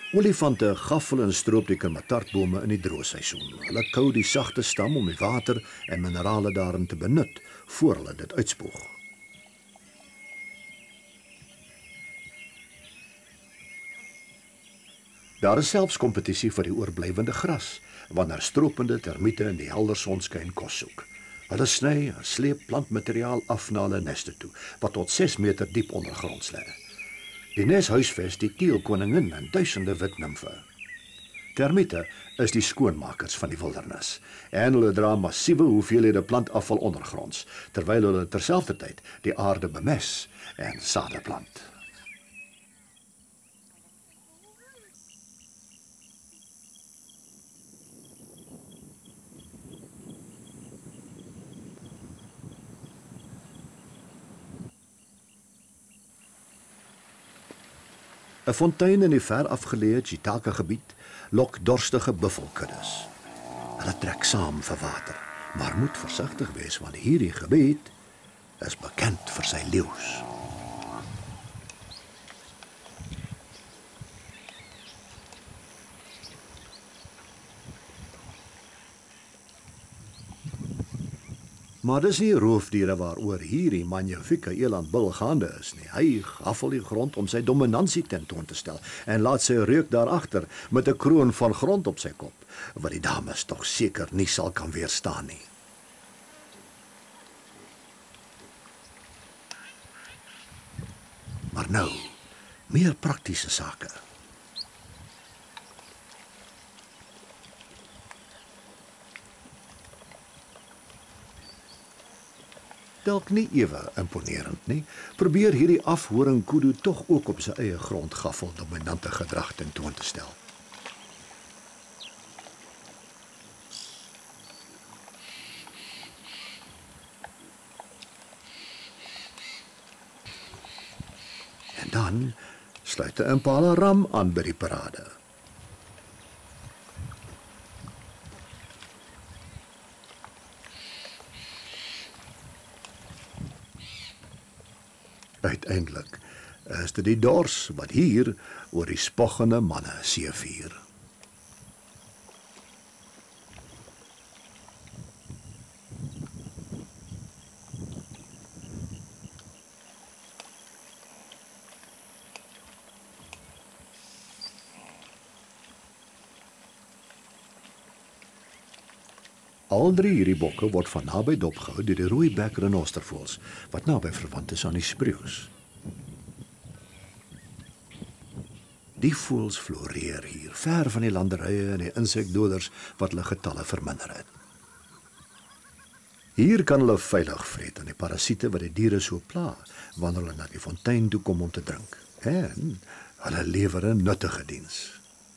Olifante gaffel en stroop die kermatartbome in die droogseisoen. Hulle kou die sagte stam om die water en minerale daarin te benut voor hulle dit uitspoeg. Daar is selfs kompetisie vir die oorblywende gras, wanneer stroopende termiete in die helder sonskyn kos soek. Hulle sny en sleep plantmateriaal af na hulle neste toe, wat tot 6 meter diep ondergronds lê. Die nes huisves die teelkoningin en duisende wit nimfe. Termiete is die skoonmakers van die wildernis en hulle dra massiewe hoeveelhede plantafval ondergronds, terwyl hulle terselfdertyd die aarde bemes en sade plant. 'n fontein in die ver afgeleë Chitaka-gebied lok dorstige buffelkuddes. Hulle trek saam vir water, maar moet versigtig wees want hierdie gebied is bekend vir sy leeu's. Maar dis nie roofdiere waaroor hierdie magnifieke elandbul gaande is nie. Hy gaffel die grond om sy dominansie tentoon te stel en laat sy reuk daarachter met 'n kroon van grond op sy kop, wat die dames tog seker nie sal kan weerstaan nie. Maar nou, meer praktiese sake. Dalk nie ewe imponerend nie, probeer hierdie afhoringkudu tog ook op sy eie grond gaffel dominante gedrag tentoon te stel. En dan sluit 'n impala ram aan by die parade. Uiteindelik is dit die dors wat hier oor die spoggende manne seevier. Al drie hierdie bokke word van naby dopgehou deur die rooibek renostervoëls, wat naby verwant is aan die spreeus. Die voëls floreer hier, ver van die landerye en die insekdoders wat hulle getalle verminder het. Hier kan hulle veilig vreet aan die parasiete wat die diere so pla, wanneer hulle na die fontein toe kom om te drink. En hulle lewer 'n nuttige diens.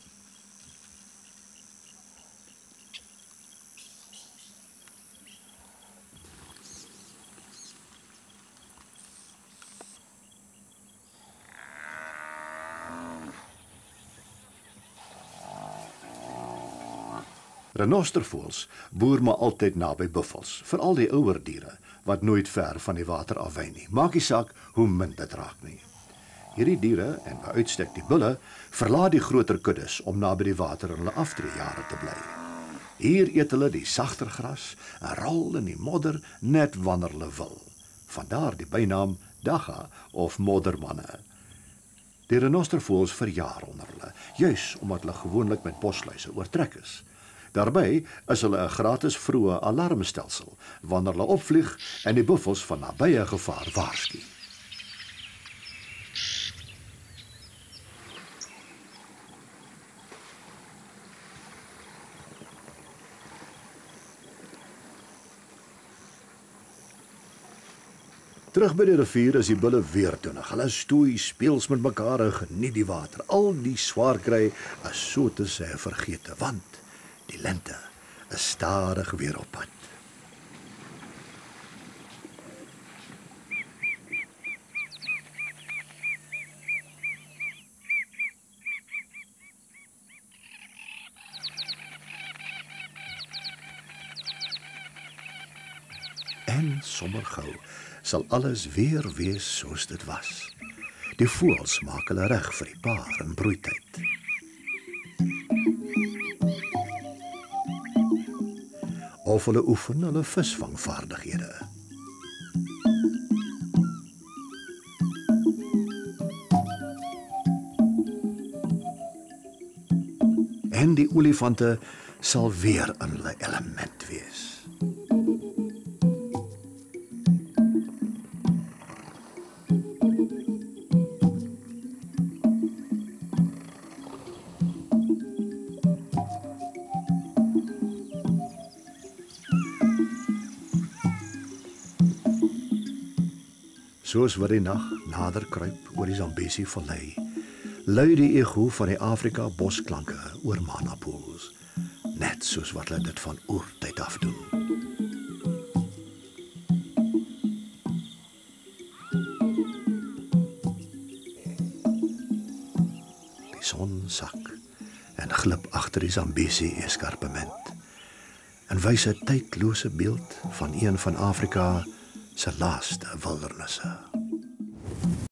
Renostervoëls boer maar altyd naby buffels, veral die ouer diere, wat nooit ver van die water afwy nie. Maak nie saak hoe min dit raak nie. Hierdie diere, en by uitstek die bulle, verlaat die groter kuddes om naby die water in hulle aftreejare te bly. Hier eet hulle die sagter gras en rol in die modder net wanneer hulle wil. Vandaar die bynaam dagga of moddermanne. Die renostervoëls verjaar onder hulle, juis omdat hulle gewoonlik met bosluise oortrek is. Daarby is hulle 'n gratis vroeë alarmstelsel wanneer hulle opvlieg en die buffels van nabye gevaar waarsku. Terug by die rivier is die bulle weer toenig. Hulle stoei speels met mekaar en geniet die water. Al die swaar kry is so te sê vergete, want die lente is stadig weer op pad. En sommer gou sal alles weer wees soos dit was. Die voëls maak hulle reg vir die paar en broeityd. of hulle oefen hulle visvangvaardighede. En die olifante sal weer in hulle element wees. Soos wat die nag nader kruip oor die Zambesi vallei, lui die ego van die Afrika bosklanke oor Manapools, net soos wat hulle dit van oertyd af doen. Die son sak en glip agter die Zambesi eskarpement en wys 'n tydlose beeld van een van Afrika se laaste wildernisse.